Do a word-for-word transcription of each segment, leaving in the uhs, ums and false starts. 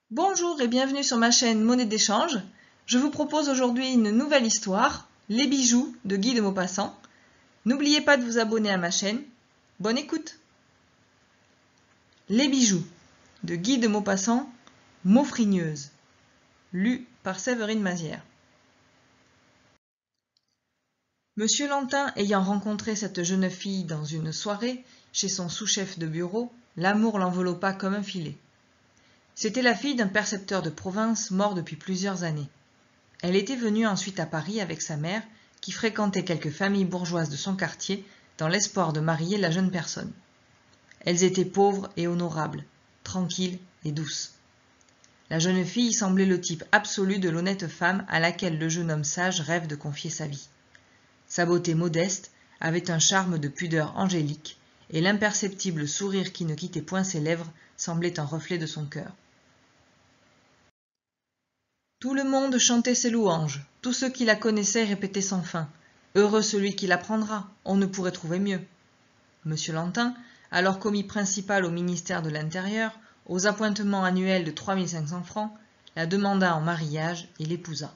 Bonjour et bienvenue sur ma chaîne Monnaie d'échange. Je vous propose aujourd'hui une nouvelle histoire, Les bijoux de Guy de Maupassant. N'oubliez pas de vous abonner à ma chaîne. Bonne écoute. Les bijoux de Guy de Maupassant, Maufrigneuse, lu par Séverine Mazière. Monsieur Lantin ayant rencontré cette jeune fille dans une soirée, chez son sous-chef de bureau, l'amour l'enveloppa comme un filet. C'était la fille d'un percepteur de province mort depuis plusieurs années. Elle était venue ensuite à Paris avec sa mère, qui fréquentait quelques familles bourgeoises de son quartier, dans l'espoir de marier la jeune personne. Elles étaient pauvres et honorables, tranquilles et douces. La jeune fille semblait le type absolu de l'honnête femme à laquelle le jeune homme sage rêve de confier sa vie. Sa beauté modeste avait un charme de pudeur angélique, et l'imperceptible sourire qui ne quittait point ses lèvres semblait un reflet de son cœur. Tout le monde chantait ses louanges, tous ceux qui la connaissaient répétaient sans fin. Heureux celui qui la prendra, on ne pourrait trouver mieux. Monsieur Lantin, alors commis principal au ministère de l'Intérieur, aux appointements annuels de trois mille cinq cents francs, la demanda en mariage et l'épousa.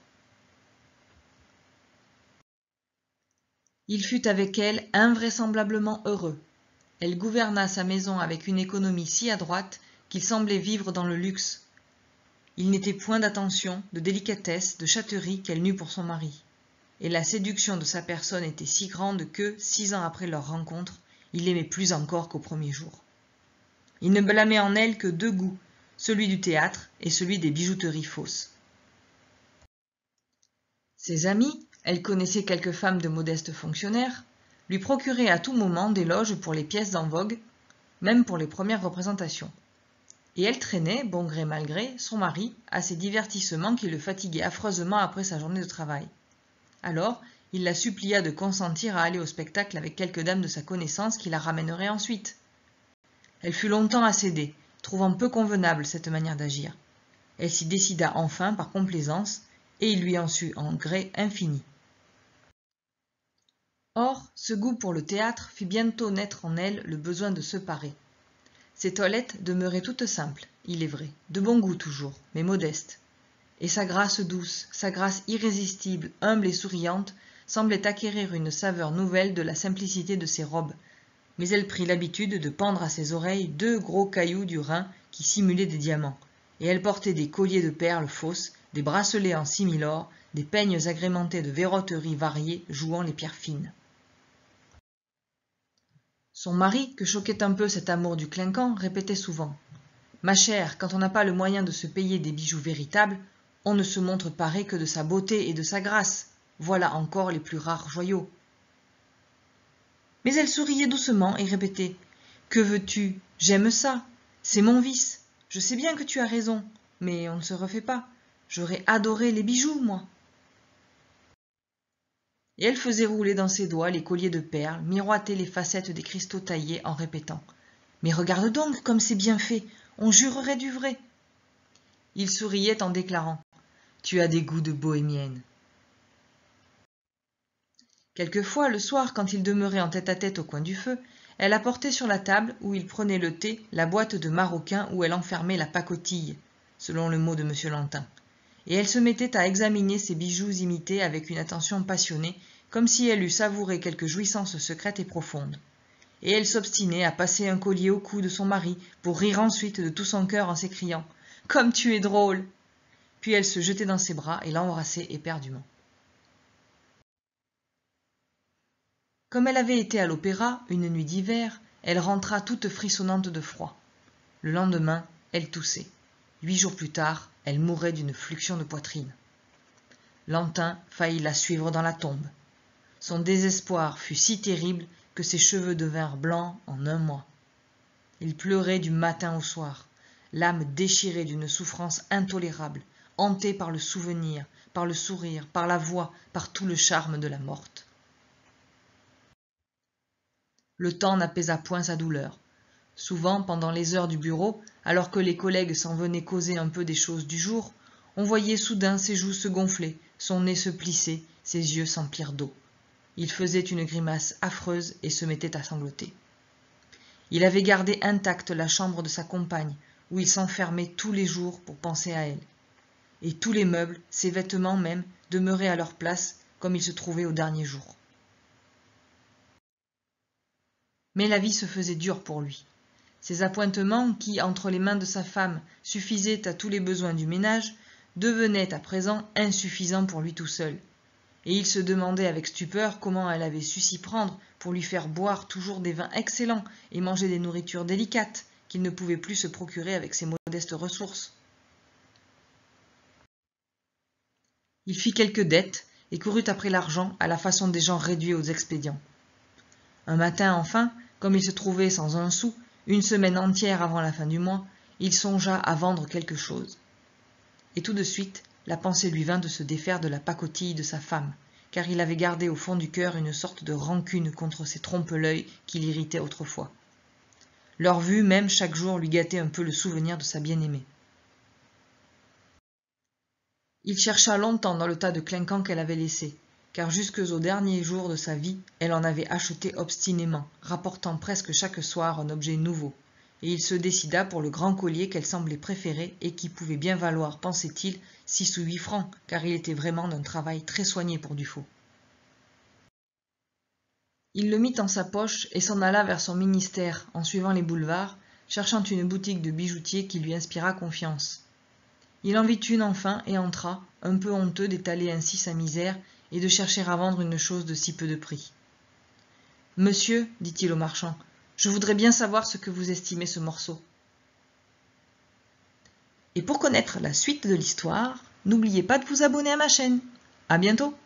Il fut avec elle invraisemblablement heureux. Elle gouverna sa maison avec une économie si adroite qu'il semblait vivre dans le luxe. Il n'était point d'attention, de délicatesse, de chatterie qu'elle n'eût pour son mari. Et la séduction de sa personne était si grande que, six ans après leur rencontre, il l'aimait plus encore qu'au premier jour. Il ne blâmait en elle que deux goûts, celui du théâtre et celui des bijouteries fausses. Ses amis, elle connaissait quelques femmes de modestes fonctionnaires, lui procuraient à tout moment des loges pour les pièces en vogue, même pour les premières représentations. Et elle traînait, bon gré mal gré, son mari à ces divertissements qui le fatiguaient affreusement après sa journée de travail. Alors, il la supplia de consentir à aller au spectacle avec quelques dames de sa connaissance qui la ramèneraient ensuite. Elle fut longtemps à céder, trouvant peu convenable cette manière d'agir. Elle s'y décida enfin par complaisance, et il lui en sut un gré infini. Or, ce goût pour le théâtre fit bientôt naître en elle le besoin de se parer. Ses toilettes demeuraient toutes simples, il est vrai, de bon goût toujours, mais modestes. Et sa grâce douce, sa grâce irrésistible, humble et souriante, semblait acquérir une saveur nouvelle de la simplicité de ses robes. Mais elle prit l'habitude de pendre à ses oreilles deux gros cailloux du Rhin qui simulaient des diamants, et elle portait des colliers de perles fausses, des bracelets en similor, des peignes agrémentés de verroteries variées jouant les pierres fines. Son mari, que choquait un peu cet amour du clinquant, répétait souvent « Ma chère, quand on n'a pas le moyen de se payer des bijoux véritables, on ne se montre paré que de sa beauté et de sa grâce. Voilà encore les plus rares joyaux. » Mais elle souriait doucement et répétait « Que veux-tu? J'aime ça. C'est mon vice. Je sais bien que tu as raison, mais on ne se refait pas. J'aurais adoré les bijoux, moi. » Et elle faisait rouler dans ses doigts les colliers de perles, miroiter les facettes des cristaux taillés en répétant « Mais regarde donc comme c'est bien fait, on jurerait du vrai. » Il souriait en déclarant « Tu as des goûts de bohémienne. » Quelquefois, le soir, quand ils demeuraient en tête-à-tête au coin du feu, elle apportait sur la table, où ils prenaient le thé, la boîte de maroquin où elle enfermait la pacotille, selon le mot de Monsieur Lantin. Et elle se mettait à examiner ses bijoux imités avec une attention passionnée, comme si elle eût savouré quelque jouissance secrète et profonde. Et elle s'obstinait à passer un collier au cou de son mari, pour rire ensuite de tout son cœur en s'écriant « Comme tu es drôle !» Puis elle se jetait dans ses bras et l'embrassait éperdument. Comme elle avait été à l'opéra, une nuit d'hiver, elle rentra toute frissonnante de froid. Le lendemain, elle toussait. Huit jours plus tard, elle mourait d'une fluxion de poitrine. Lantin faillit la suivre dans la tombe. Son désespoir fut si terrible que ses cheveux devinrent blancs en un mois. Il pleurait du matin au soir, l'âme déchirée d'une souffrance intolérable, hantée par le souvenir, par le sourire, par la voix, par tout le charme de la morte. Le temps n'apaisa point sa douleur. Souvent, pendant les heures du bureau, alors que les collègues s'en venaient causer un peu des choses du jour, on voyait soudain ses joues se gonfler, son nez se plisser, ses yeux s'emplir d'eau. Il faisait une grimace affreuse et se mettait à sangloter. Il avait gardé intacte la chambre de sa compagne, où il s'enfermait tous les jours pour penser à elle. Et tous les meubles, ses vêtements même, demeuraient à leur place comme ils se trouvaient au dernier jour. Mais la vie se faisait dure pour lui. Ses appointements, qui, entre les mains de sa femme, suffisaient à tous les besoins du ménage, devenaient à présent insuffisants pour lui tout seul. Et il se demandait avec stupeur comment elle avait su s'y prendre pour lui faire boire toujours des vins excellents et manger des nourritures délicates qu'il ne pouvait plus se procurer avec ses modestes ressources. Il fit quelques dettes et courut après l'argent à la façon des gens réduits aux expédients. Un matin enfin, comme il se trouvait sans un sou, une semaine entière avant la fin du mois, il songea à vendre quelque chose. Et tout de suite, la pensée lui vint de se défaire de la pacotille de sa femme, car il avait gardé au fond du cœur une sorte de rancune contre ces trompe-l'œil qui l'irritaient autrefois. Leur vue même chaque jour lui gâtait un peu le souvenir de sa bien-aimée. Il chercha longtemps dans le tas de clinquants qu'elle avait laissé, car jusqu'aux derniers jours de sa vie, elle en avait acheté obstinément, rapportant presque chaque soir un objet nouveau, et il se décida pour le grand collier qu'elle semblait préférer et qui pouvait bien valoir, pensait-il, six ou huit francs, car il était vraiment d'un travail très soigné pour du faux. Il le mit en sa poche et s'en alla vers son ministère en suivant les boulevards, cherchant une boutique de bijoutier qui lui inspirât confiance. Il en vit une enfin et entra, un peu honteux d'étaler ainsi sa misère et de chercher à vendre une chose de si peu de prix. « Monsieur, dit-il au marchand, je voudrais bien savoir ce que vous estimez ce morceau. » Et pour connaître la suite de l'histoire, n'oubliez pas de vous abonner à ma chaîne. À bientôt!